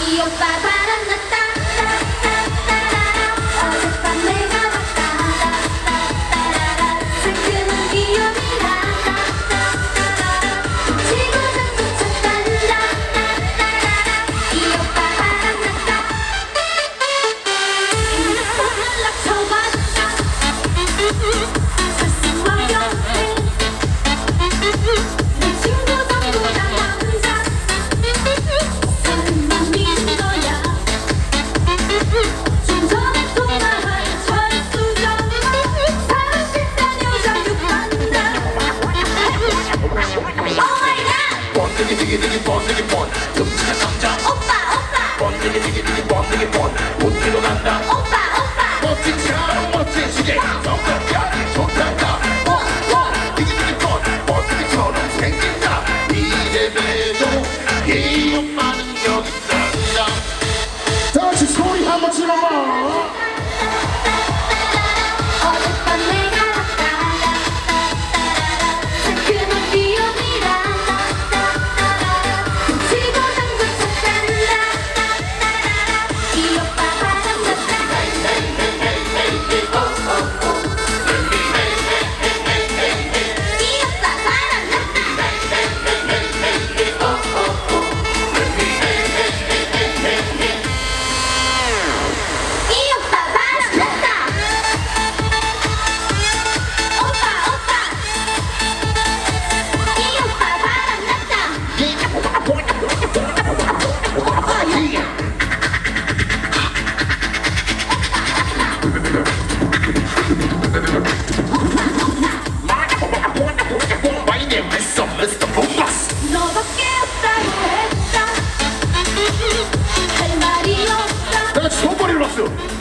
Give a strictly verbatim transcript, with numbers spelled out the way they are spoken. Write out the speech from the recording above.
이 오빠 바람났다. 어젯밤 내가 왔다. 슬픔은 기억이라. 지고 잡고 쳤단다. 이 오빠 바람났다. 인사도 연락 쳐봤다. 설상과 연애. 내 친구 전부 다 남자. 설마 믿은 거야. 좀 전에 통화한 철수정. 사람 비싼 여자 욕한다. Oh my god. 번데기 디기 디기 번데기 번 듬직한 남자 오빠 오빠 번데기 디기 디기 번데기 번 웃기로 간다 오빠 오빠. 멋진 차 멋진 시계 성격이 좋단다 뻔뻔 디기 디기 번 번데기처럼 생긴다 이래봬도 이 오빠는 여기 있단다 다시 소리 한번 질러봐. 어젯밤 내가 왔다. 슬픔은 기억이라. 치고 당구 쳤단다. 이 오빠 바람났다. 이 오빠 바람났다. 이 오빠 바람났다. 오빠 오빠. 이 오빠 바람났다. My name is 미스터 봄바스 너밖에 없다고 했다. 할 말이 없다. 다 같이 손머리를 박수.